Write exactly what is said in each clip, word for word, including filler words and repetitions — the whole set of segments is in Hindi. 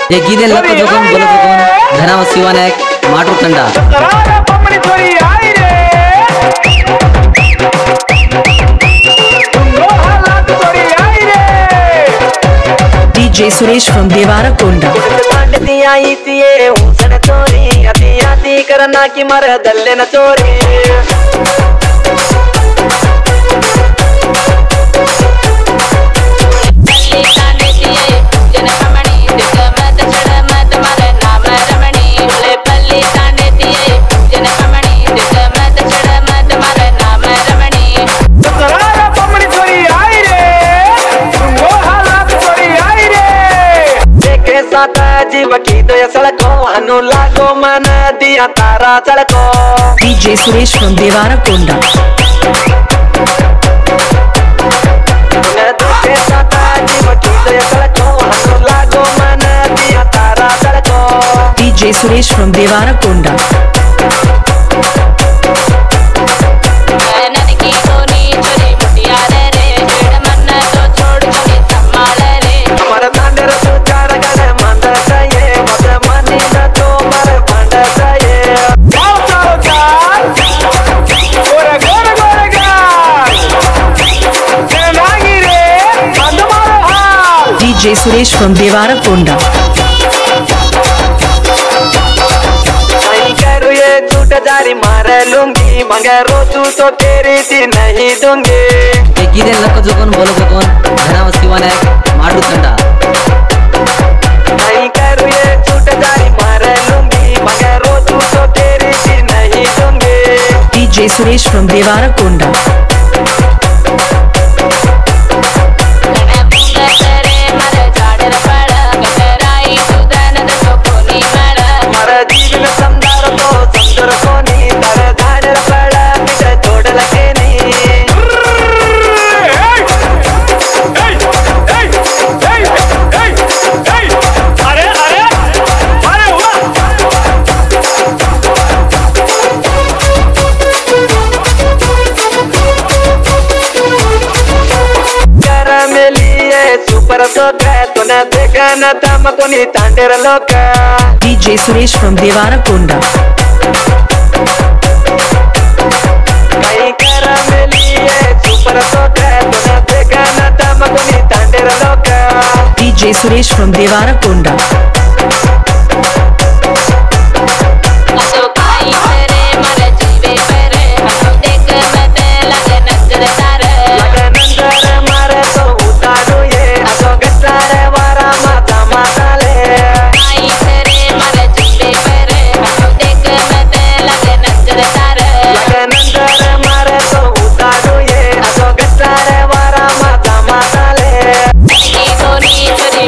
ये गीदे लक्क जोगन बोलो जोगन धनाव शिवानायक माटू Thanda D J Suresh from Devarakonda. करना की मर दल्ले न चोरी जीव की तो ये सड़को हनु लागो मन दिया तारा चड़को D J Suresh from Devarakonda. जीव की तो ये सड़को हनु लागो मन दिया तारा चड़को D J Suresh from Devarakonda. D J Suresh from Devarakonda. झूठ जारी मार लूंगी मगर रोजू तो तेरी थी नहीं दूंगी ये गीदे लक्क जोगन बोलो जोगन धनाव शिवानायक माटू तंडा नहीं करूँ ये झूठ जारी मार लूंगी मगर रोजू तो तेरी थी नहीं दूंगी D J Suresh from Devarakonda. तूने देखा न तम कोनी तांडेर लोका D J Suresh from Devarakonda. कहीं कर मिली है सुपर सोका तूने देखा न तम कोनी तांडेर लोका D J Suresh from Devarakonda.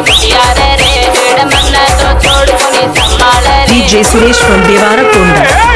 D J Suresh from Devarakonda.